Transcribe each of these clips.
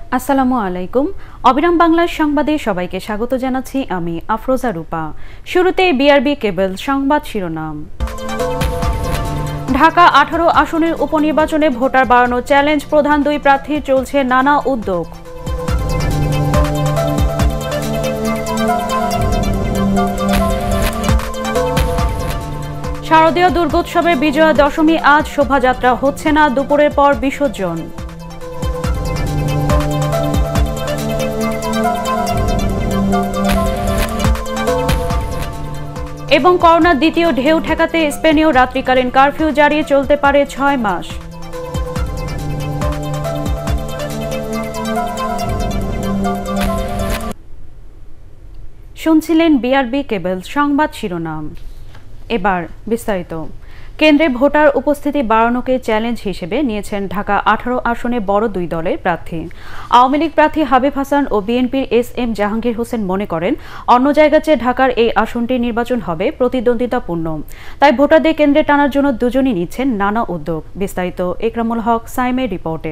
আসসালামু আলাইকুম। অবিরাম বাংলার সংবাদে সবাইকে স্বাগত জানাচ্ছি আমি আফরোজা রূপা। শুরুতে বিআরবি কেবল সংবাদ শিরোনাম। ঢাকা 18 আসনের উপনির্বাচনে ভোটার বাড়ানো চ্যালেঞ্জ, প্রধান দুই প্রার্থীর চলছে নানা উদ্যোগ। শারদীয় দুর্গোৎসবের বিজয়া দশমী আজ, শোভাযাত্রা হচ্ছে না, দুপুরের পর বিসর্জন। এবং করোনার দ্বিতীয় ঢেউ ঠেকাতে স্পেনেও রাত্রিকালীন কারফিউ জারি, চলতে পারে 6 মাস। শুনছিলেন বিআরবি কেবল সংবাদ শিরোনাম। এবার বিস্তারিত। কেন্দ্রে ভোটার উপস্থিতি বাড়ানোকে চ্যালেঞ্জ হিসেবে নিয়েছেন ঢাকা 18 আসনে বড় দুই দলের প্রার্থী। আওয়ামী লীগ প্রার্থী হাবিব হাসান ও বিএনপির এস.এম. জাহাঙ্গীর হোসেন মনে করেন, অন্য জায়গার চেয়ে ঢাকার এই আসনটির নির্বাচন হবে প্রতিদ্বন্দ্বিতাপূর্ণ। তাই ভোটারদের কেন্দ্রে টানার জন্য দুজনই নিচ্ছেন নানা উদ্যোগ। বিস্তারিত একরামুল হক সাইমের রিপোর্টে।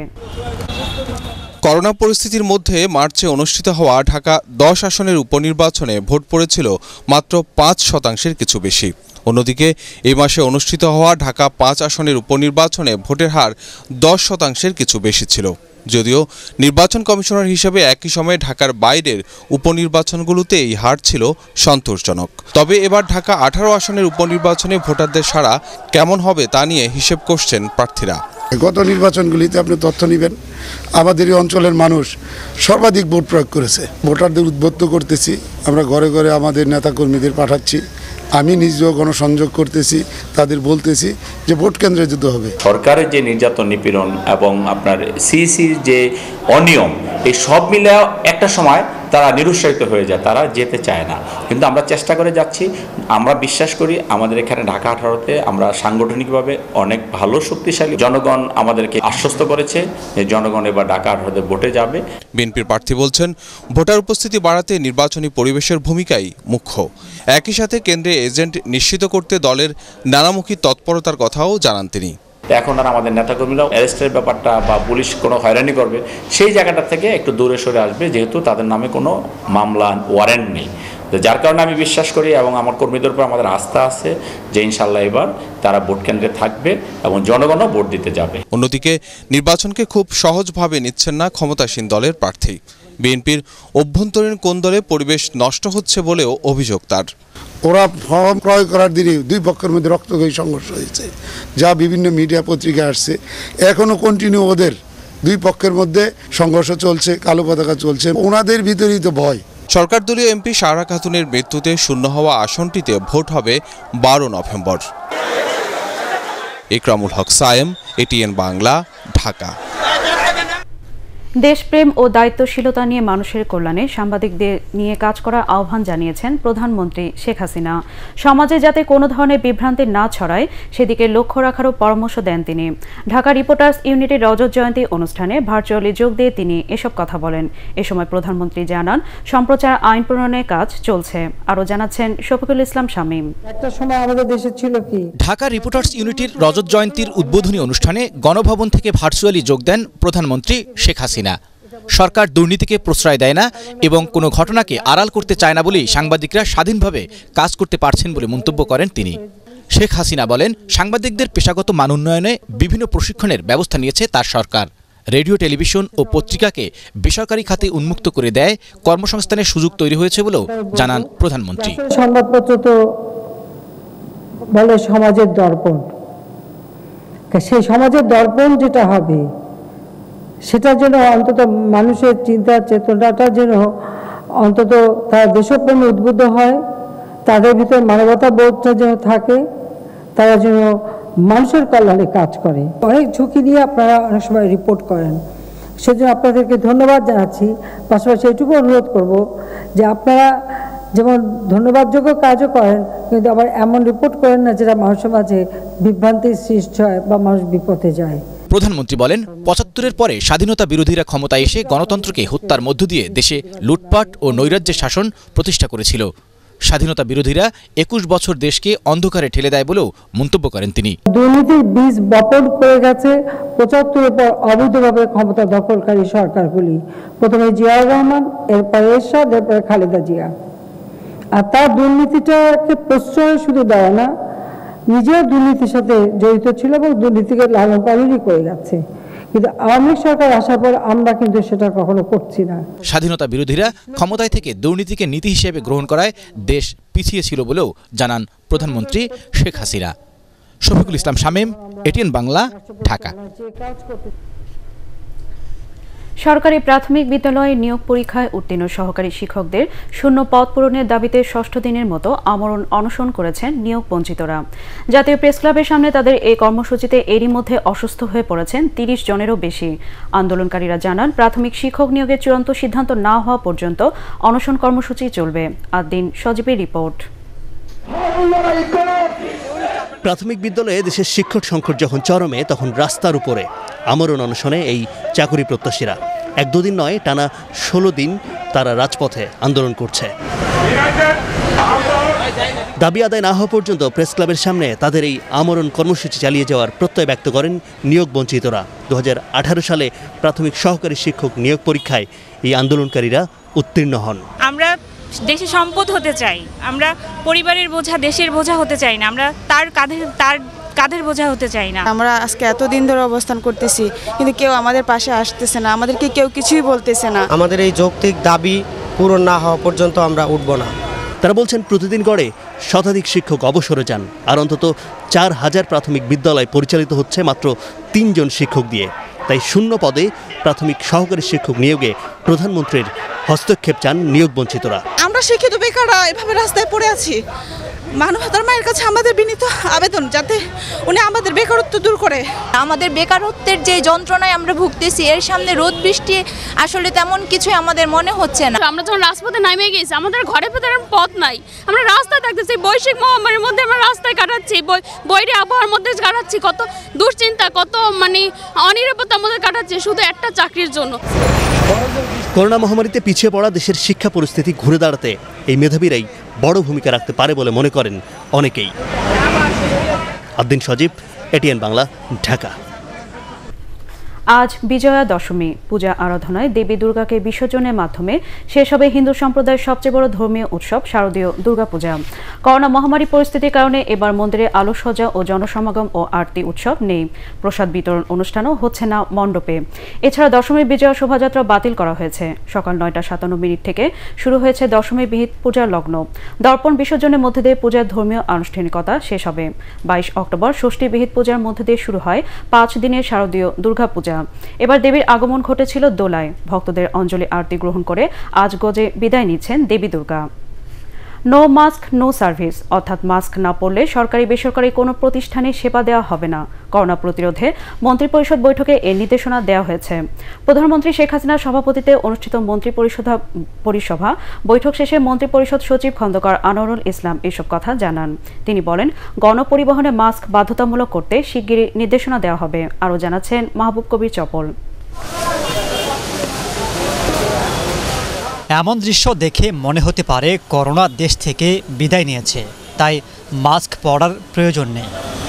করোনা পরিস্থিতির মধ্যে মার্চে অনুষ্ঠিত হওয়া ঢাকা 10 আসনের উপনির্বাচনে ভোট পড়েছিল মাত্র 5% কিছু বেশি। অন্যদিকে এই মাসে অনুষ্ঠিত হওয়া ঢাকা 5 আসনের উপনির্বাচনে ভোটের হার 10% কিছু বেশি ছিল। যদিও নির্বাচন কমিশনার হিসেবে একই সময়ে ঢাকার বাইরের উপনির্বাচনগুলোতে এই হার ছিল সন্তোষজনক। তবে এবার ঢাকা 18 আসনের উপনির্বাচনে ভোটারদের সাড়া কেমন হবে তা নিয়ে হিসেব করছেন প্রার্থীরা। গত নির্বাচনগুলিতে আপনি তথ্য নেবেন, আমাদের এই অঞ্চলের মানুষ সর্বাধিক ভোট প্রয়োগ করেছে। ভোটারদের উদ্বুদ্ধ করতেছি, আমরা ঘরে ঘরে আমাদের নেতাকর্মীদের পাঠাচ্ছি, আমি নিজেও গণসংযোগ করতেছি, তাদের বলতেছি যে ভোট কেন্দ্রে যুদ্ধ হবে। সরকারের যে নির্যাতন নিপীড়ন এবং আপনার সিইসির যে অনিয়ম, এই সব মিলে একটা সময় তারা নিরুৎসাহিত হয়ে যায়, তারা যেতে চায় না। কিন্তু আমরা চেষ্টা করে যাচ্ছি। আমরা বিশ্বাস করি আমাদের এখানে ঢাকা 18তে আমরা সাংগঠনিকভাবে অনেক ভালো শক্তিশালী। জনগণ আমাদেরকে আশ্বস্ত করেছে যে জনগণ এবার ঢাকা 18তে ভোটে যাবে। বিএনপির প্রার্থী বলছেন, ভোটার উপস্থিতি বাড়াতে নির্বাচনী পরিবেশের ভূমিকাই মুখ্য। একই সাথে কেন্দ্রে এজেন্ট নিশ্চিত করতে দলের নানামুখী তৎপরতার কথাও জানান তিনি। এখন আর আমাদের নেতাকর্মীরাও অ্যারেস্টের ব্যাপারটা বা পুলিশ কোনো হয়রানি করবে সেই জায়গাটা থেকে একটু দূরে সরে আসবে, যেহেতু তাদের নামে কোনো মামলা ওয়ারেন্ট নেই। যার কারণে আমি বিশ্বাস করি এবং আমার কর্মীদের উপর আমাদের আস্থা আছে যে ইনশাল্লাহ এবার তারা ভোট কেন্দ্রে থাকবে এবং জনগণও ভোট দিতে যাবে। অন্যদিকে নির্বাচনকে খুব সহজভাবে নিচ্ছেন না ক্ষমতাসীন দলের প্রার্থী। বিএনপির অভ্যন্তরীণ কোন্দলে পরিবেশ নষ্ট হচ্ছে বলেও অভিযোগ তার। ওরা ফর্ম ক্রয় করার দিনে দুই পক্ষের মধ্যে রক্তক্ষয়ী সংঘর্ষ হয়েছে, যা বিভিন্ন মিডিয়া পত্রিকায় আসছে। এখনও কন্টিনিউ ওদের দুই পক্ষের মধ্যে সংঘর্ষ চলছে, কালো পতাকা চলছে, ওনাদের ভিতরেই তো ভয়। সরকার দলীয় এমপি সারা খাতুনের মৃত্যুতে শূন্য হওয়া আসনটিতে ভোট হবে 12 নভেম্বর। একরামুল হক সায়েম, ATN বাংলা, ঢাকা। দেশপ্রেম ও দায়িত্বশীলতা নিয়ে মানুষের কল্যাণে সাংবাদিকদের নিয়ে কাজ করার আহ্বান জানিয়েছেন প্রধানমন্ত্রী শেখ হাসিনা। সমাজে যাতে কোনো ধরনের বিভ্রান্তি না ছড়ায় সেদিকে লক্ষ্য রাখারও পরামর্শ দেন তিনি। ঢাকা রিপোর্টার্স ইউনিটের রজত জয়ন্তী অনুষ্ঠানে ভার্চুয়ালি যোগ দিয়ে তিনি এসব কথা বলেন। এ সময় প্রধানমন্ত্রী জানান, সম্প্রচার আইন প্রণয়নের কাজ চলছে। আরও জানাচ্ছেন শফিকুল ইসলাম শামীম। একটা সময় আমাদের দেশে ছিল কি, ঢাকা রিপোর্টার্স ইউনিটির রজত জয়ন্তীর উদ্বোধনী অনুষ্ঠানে গণভবন থেকে ভার্চুয়ালি যোগ দেন প্রধানমন্ত্রী শেখ হাসিনা। সরকার দুর্নীতিকে প্রশ্রয় দেয় না এবং কোনো ঘটনাকে আড়াল করতে চায় না বলেই সাংবাদিকরা স্বাধীনভাবে কাজ করতে পারছেন বলে মন্তব্য করেন তিনি। শেখ হাসিনা বলেন, সাংবাদিকদের পেশাগত মান উন্নয়নে বিভিন্ন প্রশিক্ষণের ব্যবস্থা নিয়েছে তার সরকার। রেডিও, টেলিভিশন ও পত্রিকাকে বেসরকারি খাতে উন্মুক্ত করে দেয়, কর্মসংস্থানের সুযোগ তৈরি হয়েছে বলেও জানান প্রধানমন্ত্রী। সংবাদপত্র তো বলে সমাজের দর্পণ, সেই সমাজের দর্পণ যেটা হবে সেটার জন্য অন্তত মানুষের চিন্তা চেতনাটা যেন অন্তত তারা দেশপ্রেমে উদ্বুদ্ধ হয়, তাদের ভিতরে মানবতা বোধটা যেন থাকে, তারা যেন মানুষের কল্যাণে কাজ করে। অনেক ঝুঁকি নিয়ে আপনারা অনেক সময় রিপোর্ট করেন, সেজন্য আপনাদেরকে ধন্যবাদ জানাচ্ছি। পাশাপাশি এটুকু অনুরোধ করব যে আপনারা যেমন ধন্যবাদযোগ্য কাজও করেন, কিন্তু আবার এমন রিপোর্ট করেন না যেটা মানুষের মাঝে বিভ্রান্তির সৃষ্টি হয় বা মানুষ বিপদে যায়। প্রধানমন্ত্রী বলেন, ৭৫-এর পরে স্বাধীনতা বিরোধীরা ক্ষমতায় এসে গণতন্ত্রকে হত্যার মধ্য দিয়ে দেশে লুটপাট ও নৈরাজ্যের শাসন প্রতিষ্ঠা করেছিল। স্বাধীনতা বিরোধীরা ২১ বছর দেশকে অন্ধকারে ঠেলে দেয় বলেও মন্তব্য করেন তিনি। দুর্নীতির বীজ বপন করে গেছে ৭৫-এর পর অবৈধভাবে ক্ষমতা দখলকারী সরকারগুলি। প্রথমে জিয়াউর রহমান, এরপরে এরশাদ, এরপরে খালেদা জিয়া। আর তার দুর্নীতিটাকে প্রশ্রয় শুধু দেয় না, নিজেও দুর্নীতির সাথে জড়িত ছিল এবং দুর্নীতিকে লালন পালনই করে যাচ্ছে। কিন্তু আওয়ামী লীগ সরকার আসার পর আমরা কিন্তু সেটা কখনো করছি না। স্বাধীনতা বিরোধীরা ক্ষমতায় থেকে দুর্নীতিকে নীতি হিসেবে গ্রহণ করায় দেশ পিছিয়ে ছিল বলেও জানান প্রধানমন্ত্রী শেখ হাসিনা। শফিকুল ইসলাম শামীম, ATN বাংলা, ঢাকা। সরকারি প্রাথমিক বিদ্যালয়ে নিয়োগ পরীক্ষায় উত্তীর্ণ সহকারী শিক্ষকদের শূন্য পদ পূরণের দাবিতে ৬ষ্ঠ দিনের মতো আমরণ অনশন করেছেন নিয়োগ বঞ্চিতরা। জাতীয় প্রেস ক্লাবের সামনে তাদের এই কর্মসূচিতে এরই মধ্যে অসুস্থ হয়ে পড়েছেন ৩০ জনেরও বেশি। আন্দোলনকারীরা জানান, প্রাথমিক শিক্ষক নিয়োগের চূড়ান্ত সিদ্ধান্ত না হওয়া পর্যন্ত অনশন কর্মসূচি চলবে। আদিন সজীবের রিপোর্ট। প্রাথমিক বিদ্যালয়ে দেশের শিক্ষক সংকট যখন চরমে, তখন রাস্তার উপরে আমরণ অনশনে এই চাকরি প্রত্যাশীরা। ১-২ দিন নয়, টানা ১৬ দিন তারা রাজপথে আন্দোলন করছে। দাবি আদায় না হওয়া পর্যন্ত প্রেস ক্লাবের সামনে তাদের এই আমরণ কর্মসূচি চালিয়ে যাওয়ার প্রত্যয় ব্যক্ত করেন নিয়োগ বঞ্চিতরা। ২০১৮ সালে প্রাথমিক সহকারী শিক্ষক নিয়োগ পরীক্ষায় এই আন্দোলনকারীরা উত্তীর্ণ হন। আমরা দেশের সম্পদ হতে চাই, আমরা পরিবারের বোঝা, দেশের বোঝা হতে চাই না, আমরা তার কাঁধের বোঝা হতে চাই না। আমরা আজকে এতদিন ধরে অবস্থান করতেছি, কিন্তু কেউ আমাদের পাশে আসতেছে না, আমাদেরকে কেউ কিছুই বলতেছে না। আমাদের এই যৌক্তিক দাবি পূরণ না হওয়া পর্যন্ত আমরা উঠব না। তারা বলছেন, প্রতিদিন গড়ে শতাধিক শিক্ষক অবসরে যান, আর অন্তত ৪,০০০ প্রাথমিক বিদ্যালয় পরিচালিত হচ্ছে মাত্র ৩ জন শিক্ষক দিয়ে। তাই শূন্য পদে প্রাথমিক সহকারী শিক্ষক নিয়োগে প্রধানমন্ত্রীর হস্তক্ষেপ চান নিয়োগ বঞ্চিতরা। আমরা শিক্ষিত বেকাররা এভাবে রাস্তায় পড়ে আছি। মানবতার মায়ের কাছে আমাদের বিনীত আবেদন, যাতে উনি আমাদের বেকারত্ব দূর করে। আমাদের বেকারত্বের যে যন্ত্রণায় আমরা ভুগতেছি, এর সামনে রোদ বৃষ্টি আসলে তেমন কিছু আমাদের মনে হচ্ছে না। আমরা যখন রাজপথে নামে গেছি, আমাদের ঘরে ভেতরে পথ নাই, আমরা রাস্তায় থাকতেছি। বৈশ্বিক মহামারীর মধ্যে আমরা রাস্তায় কাটাচ্ছি, বৈরী আবহাওয়ার মধ্যে কাটাচ্ছি, কত দুশ্চিন্তা, কত অনিরাপত্তার মধ্যে কাটাচ্ছি শুধু একটা চাকরির জন্য। করোনা মহামারীতে পিছিয়ে পড়া দেশের শিক্ষা পরিস্থিতি ঘুরে দাঁড়াতে এই মেধাবীরাই বড় ভূমিকা রাখতে পারে বলে মনে করেন অনেকেই। আদিন সজীব, ATN বাংলা, ঢাকা। আজ বিজয়া দশমী। পূজা আরাধনায় দেবী দুর্গাকে বিসর্জনের মাধ্যমে শেষ হবে হিন্দু সম্প্রদায়ের সবচেয়ে বড় ধর্মীয় উৎসব শারদীয় দুর্গাপূজা। করোনা মহামারী পরিস্থিতির কারণে এবার মন্দিরে আলোকসজ্জা ও জনসমাগম ও আরতি উৎসব নেই। প্রসাদ বিতরণ অনুষ্ঠানও হচ্ছে না মণ্ডপে। এছাড়া দশমীর বিজয়া শোভাযাত্রা বাতিল করা হয়েছে। সকাল ৯টা ৫৭ থেকে শুরু হয়েছে দশমী বিহিত পূজার লগ্ন। দর্পণ বিসর্জনের মধ্যে দিয়ে পূজার ধর্মীয় আনুষ্ঠানিকতা শেষ হবে। ২২ অক্টোবর ষষ্ঠী বিহিত পূজার মধ্যে দিয়ে শুরু হয় ৫ দিনের শারদীয় দুর্গাপূজা। এবার দেবীর আগমন ঘটেছিল দোলায়। ভক্তদের অঞ্জলি আরতি গ্রহণ করে আজ গজে বিদায় নিচ্ছেন Devi Durga. No mask no service, অর্থাৎ মাস্ক না পরলে সরকারি বেসরকারি কোনো প্রতিষ্ঠানে সেবা দেওয়া হবে না। করোনা প্রতিরোধে মন্ত্রিপরিষদ বৈঠকে এর নির্দেশনা দেওয়া হয়েছে। প্রধানমন্ত্রী শেখ হাসিনার সভাপতিত্বে অনুষ্ঠিত মন্ত্রিপরিসভা বৈঠক শেষে মন্ত্রিপরিষদ সচিব খন্দকার আনোয়ারুল ইসলাম এসব কথা জানান। তিনি বলেন, গণপরিবহনে মাস্ক বাধ্যতামূলক করতে শিগগিরই নির্দেশনা দেওয়া হবে। আরও জানাচ্ছেন মাহবুব কবির চপল। এমন দৃশ্য দেখে মনে হতে পারে করোনা দেশ থেকে বিদায় নিয়েছে, তাই মাস্ক পরার প্রয়োজন নেই।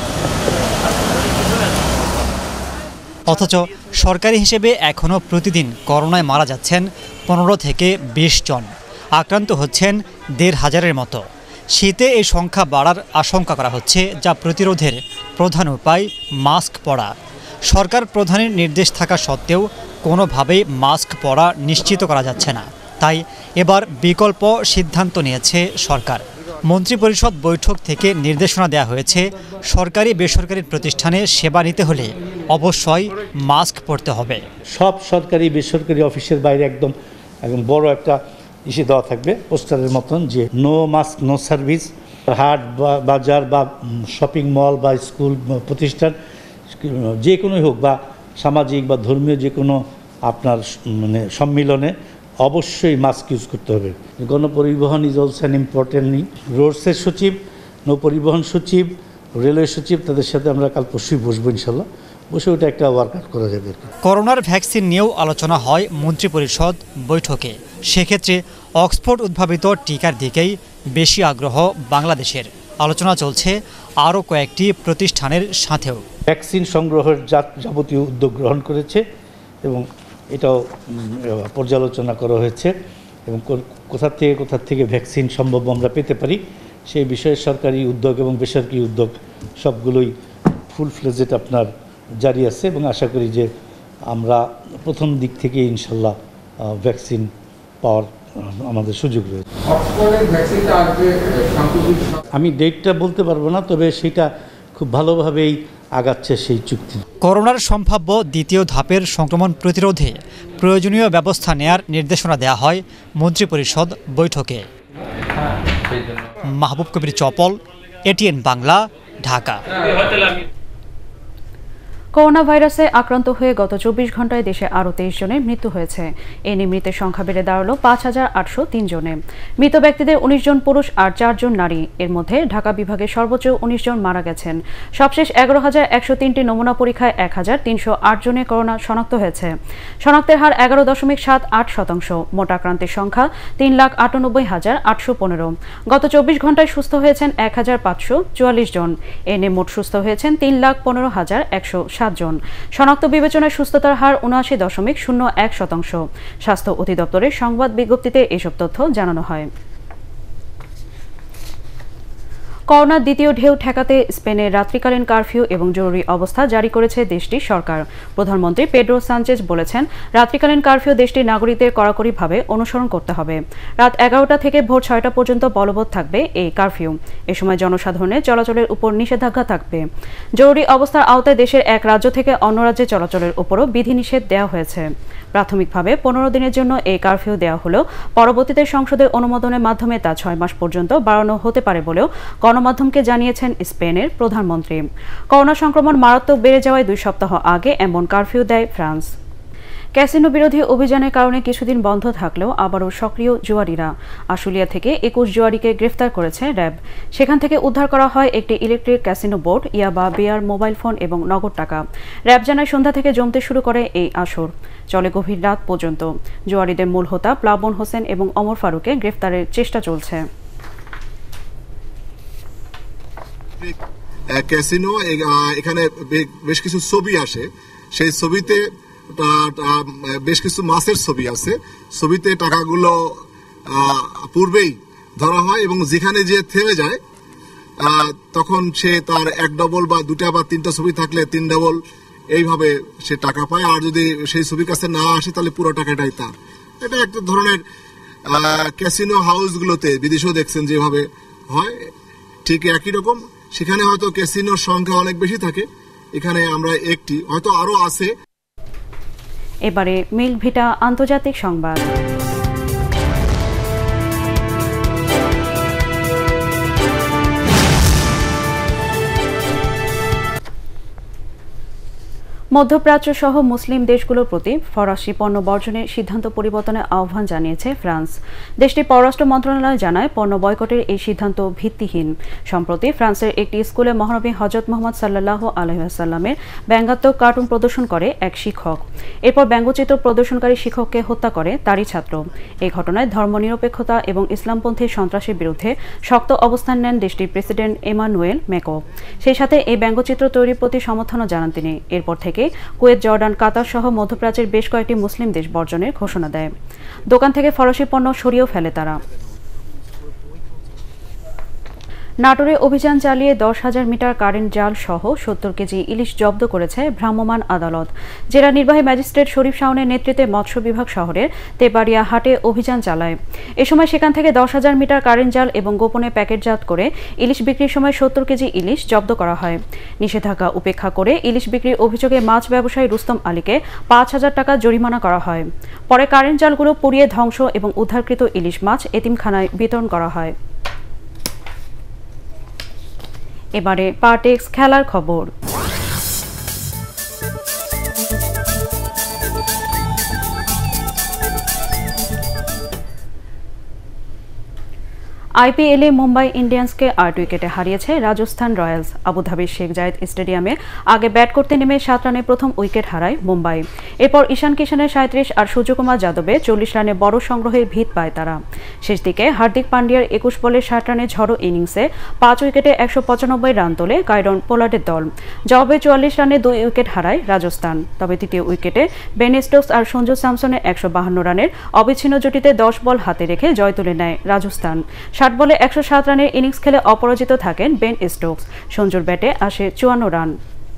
অথচ সরকারি হিসেবে এখনও প্রতিদিন করোনায় মারা যাচ্ছেন ১৫ থেকে ২০ জন, আক্রান্ত হচ্ছেন ১৫০০-এর মতো। শীতে এই সংখ্যা বাড়ার আশঙ্কা করা হচ্ছে, যা প্রতিরোধের প্রধান উপায় মাস্ক পরা। সরকার প্রধানের নির্দেশ থাকা সত্ত্বেও কোনোভাবেই মাস্ক পরা নিশ্চিত করা যাচ্ছে না। তাই এবার বিকল্প সিদ্ধান্ত নিয়েছে সরকার। মন্ত্রিপরিষদ বৈঠক থেকে নির্দেশনা দেওয়া হয়েছে, সরকারি বেসরকারি প্রতিষ্ঠানে সেবা নিতে হলে অবশ্যই মাস্ক পরতে হবে। সব সরকারি বেসরকারি অফিসের বাইরে একদম বড় একটা ইস্যু দেওয়া থাকবে, পোস্টারের মতন, যে নো মাস্ক নো সার্ভিস। হাট বা বাজার বা শপিং মল বা স্কুল প্রতিষ্ঠান যে কোনোই হোক, বা সামাজিক বা ধর্মীয় যে কোনো আপনার সম্মিলনে অবশ্যই মাস্ক ইউজ করতে হবে। গণপরিবহন is also an important need. রোডসের সচিব, নৌপরিবহন সচিব, রেলওয়ে সচিব, তাদের সাথে আমরা কাল পরশুই বসবো ইনশাল্লাহ। বসে ওটা একটা ওয়ার্কআউট করা যাবে। করোনার ভ্যাকসিন নিয়েও আলোচনা হয় মন্ত্রিপরিষদ বৈঠকে। সেক্ষেত্রে অক্সফোর্ড উদ্ভাবিত টিকার দিকেই বেশি আগ্রহ বাংলাদেশের। আলোচনা চলছে আরও কয়েকটি প্রতিষ্ঠানের সাথেও। ভ্যাকসিন সংগ্রহের যাবতীয় উদ্যোগ গ্রহণ করেছে এবং এটাও পর্যালোচনা করা হয়েছে এবং কোথা থেকে ভ্যাকসিন সম্ভব আমরা পেতে পারি সেই বিষয়ে সরকারি উদ্যোগ এবং বেসরকারি উদ্যোগ সবগুলোই ফুল ফ্লেজেড আপনার জারি আছে এবং আশা করি যে আমরা প্রথম দিক থেকে ইনশাল্লাহ ভ্যাকসিন পাওয়ার আমাদের সুযোগ রয়েছে। আমি ডেটটা বলতে পারবো না, তবে সেটা খুব ভালোভাবেই আগাচ্ছে সেই চুক্তি। করোনার সম্ভাব্য দ্বিতীয় ধাপের সংক্রমণ প্রতিরোধে প্রয়োজনীয় ব্যবস্থা নেয়ার নির্দেশনা দেওয়া হয় মন্ত্রিপরিষদ বৈঠকে। মাহবুব কবির চপল, এটিএন বাংলা, ঢাকা। করোনা ভাইরাসে আক্রান্ত হয়ে গত 24 ঘন্টায় দেশে আরও 23 জনের মৃত্যু হয়েছে। এ নিয়ে মৃতের সংখ্যা বেড়ে দাঁড়ালো 5,803 জনে। মৃত ব্যক্তিদের 19 জন পুরুষ আর 4 জন নারী। এর মধ্যে ঢাকা বিভাগে সর্বোচ্চ 19 জন মারা গেছেন। সবশেষ 11,103টি নমুনা পরীক্ষায় 1,308 জনে করোনা শনাক্ত হয়েছে। শনাক্তের হার 11.78%। মোট আক্রান্তের সংখ্যা 3,98,815। গত 24 ঘন্টায় সুস্থ হয়েছেন 1,544 জন। এ নিয়ে মোট সুস্থ হয়েছেন 3,15,107 জন। শনাক্ত বিবেচনায় সুস্থতার হার 79.01%। স্বাস্থ্য অধিদপ্তরের সংবাদ বিজ্ঞপ্তিতে এসব তথ্য জানানো হয়। করোনার দ্বিতীয় ঢেউ ঠেকাতে স্পেনে রাত্রিকালীন কারফিউ এবং জরুরি অবস্থা জারি করেছে দেশটির সরকার। প্রধানমন্ত্রী পেড্রো সানচেজ বলেছেন, রাত্রিকালীন কারফিউ দেশটির নাগরিকদের কড়াকড়িভাবে অনুসরণ করতে হবে। রাত 11টা থেকে ভোর 6টা পর্যন্ত বলবৎ থাকবে এই কারফিউ। এ সময় জনসাধারণের চলাচলের উপর নিষেধাজ্ঞা থাকবে। জরুরি অবস্থার আওতায় দেশের এক রাজ্য থেকে অন্য রাজ্যে চলাচলের উপরও বিধিনিষেধ দেওয়া হয়েছে। প্রাথমিকভাবে 15 দিনের জন্য এই কারফিউ দেওয়া হলেও পরবর্তীতে সংসদের অনুমোদনের মাধ্যমে তা 6 মাস পর্যন্ত বাড়ানো হতে পারে বলেও গণমাধ্যমকে জানিয়েছেন স্পেনের প্রধানমন্ত্রী। করোনা সংক্রমণ মারাত্মক বেড়ে যাওয়ায় 2 সপ্তাহ আগে এমন কারফিউ দেয় ফ্রান্স। ক্যাসিনো বিরোধী অভিযানের কারণে কিছুদিন বন্ধ থাকলেও আবারও সক্রিয় জুয়ারিরা। আশুলিয়া থেকে 21 জুয়ারিকে গ্রেফতার করেছে র্যাব। সেখান থেকে উদ্ধার করা হয় একটি ইলেকট্রিক ক্যাসিনো বোর্ড, ইয়াবা, বিয়ার, মোবাইল ফোন এবং নগদ টাকা। র্যাব জানায় সন্ধ্যা থেকে জমতে শুরু করে এই আসর, চলে গভীর রাত পর্যন্ত। জুয়ারিদের মূল হোতা প্লাবন হোসেন এবং অমর ফারুককে গ্রেফতারের চেষ্টা চলছে। ক্যাসিনো এখানে বেশ কিছু ছবি আসে, সেই ছবিতে বেশ কিছু মাছের ছবি আছে। ছবিতে টাকাগুলো পূর্বেই ধরা হয় এবং যেখানে যে থেমে যায় তখন সে তার 1 ডবল বা 2টা বা 3টা ছবি থাকলে 3 ডবল এইভাবে সে টাকা পায়। আর যদি সেই ছবির কাছে না আসে তাহলে পুরো টাকাটাই তার। এটা একটা ধরনের ক্যাসিনো হাউসগুলোতে বিদেশেও দেখছেন যেভাবে হয়, ঠিক একই রকম। সেখানে হয়তো ক্যাসিনোর সংখ্যা অনেক বেশি থাকে, এখানে আমরা একটি, হয়তো আরো আছে। এবারে মিল্ক ভিটা আন্তর্জাতিক সংবাদ। মধ্যপ্রাচ্য সহ মুসলিম দেশগুলোর প্রতি ফরাসি পণ্য বর্জনের সিদ্ধান্ত পরিবর্তনের আহ্বান জানিয়েছে ফ্রান্স। দেশটির পররাষ্ট্র মন্ত্রণালয় জানায়, পণ্য বয়কটের এই সিদ্ধান্ত ভিত্তিহীন। সম্প্রতি ফ্রান্সের একটি স্কুলে মহানবী হযরত মুহাম্মদ সাল্লাল্লাহু আলাইহি ওয়াসাল্লামের ব্যঙ্গাত্মক কার্টুন প্রদর্শন করে এক শিক্ষক। এরপর ব্যঙ্গচিত্র প্রদর্শনকারী শিক্ষককে হত্যা করে তারই ছাত্র। এই ঘটনায় ধর্মনিরপেক্ষতা এবং ইসলামপন্থী সন্ত্রাসের বিরুদ্ধে শক্ত অবস্থান নেন দেশটির প্রেসিডেন্ট এমানুয়েল ম্যাক্রো। সেই সাথে এই ব্যঙ্গচিত্র তৈরির প্রতি সমর্থনও জানান তিনি। এরপর থেকে কুয়েত, জর্ডান, কাতার সহ মধ্যপ্রাচ্যের বেশ কয়েকটি মুসলিম দেশ বর্জনের ঘোষণা দেয়। দোকান থেকে ফরাসি পণ্য সরিয়েও ফেলে তারা। নাটোরে অভিযান চালিয়ে 10,000 মিটার কারেন্ট জাল সহ 70 কেজি ইলিশ জব্দ করেছে ভ্রাম্যমাণ আদালত। জেলা নির্বাহী ম্যাজিস্ট্রেট শরীফ শাওনের নেতৃত্বে মৎস্য বিভাগ শহরের তেবাড়িয়া হাটে অভিযান চালায়। এ সময় সেখান থেকে 10,000 মিটার কারেন্ট জাল এবং গোপনে প্যাকেটজাত করে ইলিশ বিক্রির সময় 70 কেজি ইলিশ জব্দ করা হয়। নিষেধাজ্ঞা উপেক্ষা করে ইলিশ বিক্রির অভিযোগে মাছ ব্যবসায়ী রুস্তম আলীকে 5,000 টাকা জরিমানা করা হয়। পরে কারেন্ট জালগুলো পুড়িয়ে ধ্বংস এবং উদ্ধারকৃত ইলিশ মাছ এতিমখানায় বিতরণ করা হয়। এবারে পার্টেক্স খেলার খবর। আইপিএলে মুম্বাই ইন্ডিয়ান্সকে 8 উইকেটে হারিয়েছে রাজস্থান রয়্যালস। আবুধাবির egsAZ স্টেডিয়ামে আগে ব্যাট করতে নেমে 7 রানে প্রথম উইকেট হারায় মুম্বাই। এরপর ঈশান কিশনের 37 আর সূর্যকুমার যাদবে 40 রানে বড় সংগ্রহের ভিত পায় তারা। শেষ দিকে হার্দিক পান্ডিয়ার 21 বলে 60 রানের ঝড়ো ইনিংসে 5 উইকেটে 195 রান তোলে কাইরন পোলার্ডের দল। জবাবে 44 রানে 2 উইকেট হারায় রাজস্থান। তবে তৃতীয় উইকেটে বেন স্টোকস আর সঞ্জু স্যামসনের 152 রানের অবিচ্ছিন্ন জুটিতে 10 বল হাতে রেখে জয় তুলে নেয় রাজস্থান। 60 বলে 107 রানের ইনিংস খেলে অপরাজিত থাকেন বেন স্টোকস। সঞ্জুর ব্যাটে আসে 54 রান।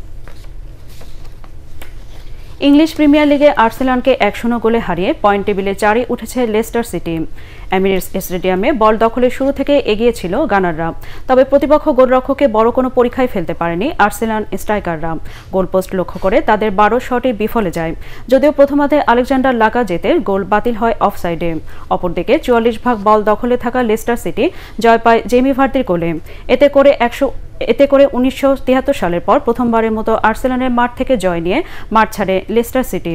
ইংলিশ প্রিমিয়ার লিগে আর্সেনালকে 1-0 গোলে হারিয়ে পয়েন্ট টেবিলে 4-এ উঠেছে লেস্টার সিটি। এমিরেটস স্টেডিয়ামে বল দখলে শুরু থেকে এগিয়ে ছিল গানাররা। তবে প্রতিপক্ষ গোলরক্ষককে বড় কোনো পরীক্ষায় ফেলতে পারেনি আর্সেনাল স্ট্রাইকাররা। গোলপোস্ট লক্ষ্য করে তাদের 12 শটে বিফলে যায়। যদিও প্রথমার্ধে আলেকজান্ডার লাকাজেতের গোল বাতিল হয় অফসাইডে। অপরদিকে 44 ভাগ বল দখলে থাকা লেস্টার সিটি জয় পায় জেমি ভার্দির গোলে। এতে করে 1973 সালের পর প্রথমবারের মতো আর্সেনালের মাঠ থেকে জয় নিয়ে মাঠ ছাড়ে লেস্টার সিটি।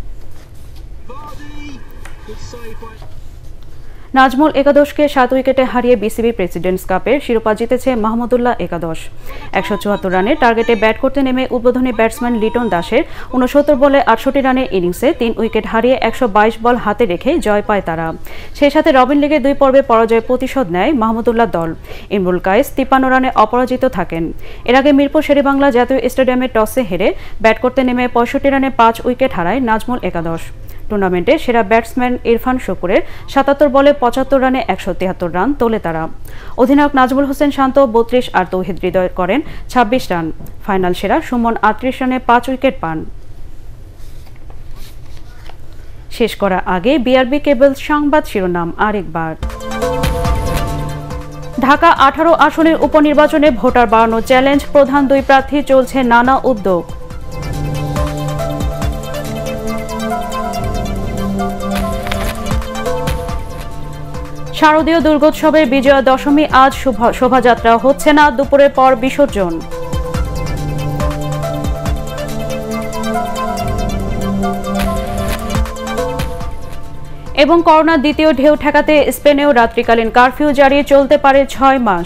নাজমুল একাদশকে 7 উইকেটে হারিয়ে বিসিবি প্রেসিডেন্টস কাপের শিরোপা জিতেছে মাহমুদুল্লাহ একাদশ। 174 রানের টার্গেটে ব্যাট করতে নেমে উদ্বোধনী ব্যাটসম্যান লিটন দাসের 69 বলে 68 রানের ইনিংসে 3 উইকেট হারিয়ে 122 বল হাতে রেখে জয় পায় তারা। সেই সাথে রবিন লিগে 2 পর্বে পরাজয় প্রতিশোধ নেয় মাহমুদুল্লাহ দল। ইমরুল কায়েস 53 রানে অপরাজিত থাকেন। এর আগে মিরপুর শেরেবাংলা জাতীয় স্টেডিয়ামে টসে হেরে ব্যাট করতে নেমে 65 রানে 5 উইকেট হারায় নাজমুল একাদশ। টুর্নামেন্টে সেরা ব্যাটসম্যান ইরফান শুকুরের 77 বলে 75 রানে 173 রান তোলে তারা। অধিনায়ক নাজমুল হোসেন শান্ত 32 আর তৌহিদ হৃদয় করেন 26 রান। ফাইনাল সেরা সুমন 38 রানে 5 উইকেট পান। শেষ করার আগে বিআরবি কেবল সংবাদ শিরোনাম আরেকবার। ঢাকা 18 আসনের উপনির্বাচনে ভোটার বাড়ানো চ্যালেঞ্জ, প্রধান 2 প্রার্থী, চলছে নানা উদ্যোগ। শারদীয় দুর্গোৎসবের বিজয়া দশমী আজ শোভাযাত্রা হচ্ছে না, দুপুরের পর বিসর্জন। এবং করোনার দ্বিতীয় ঢেউ ঠেকাতে স্পেনেও রাত্রিকালীন কারফিউ জারি, চলতে পারে 6 মাস।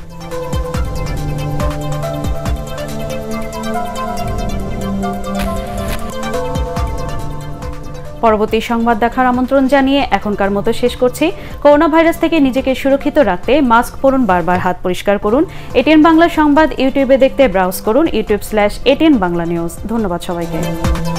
পরবর্তী সংবাদ দেখার আমন্ত্রণ জানিয়ে এখনকার মতো শেষ করছি। করোনা ভাইরাস থেকে নিজেকে সুরক্ষিত রাখতে মাস্ক পরুন, বারবার হাত পরিষ্কার করুন। এটিএন বাংলা সংবাদ ইউটিউবে দেখতে ব্রাউজ করুন youtube/ATN Bangla News। ধন্যবাদ সবাইকে।